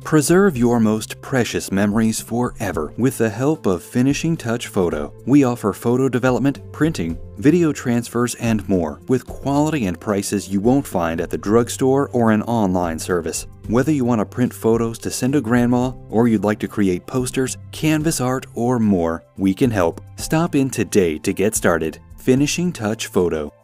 Preserve your most precious memories forever with the help of Finishing Touch Photo. We offer photo development, printing, video transfers, and more with quality and prices you won't find at the drugstore or an online service. Whether you want to print photos to send to grandma or you'd like to create posters, canvas art, or more, we can help. Stop in today to get started. Finishing Touch Photo.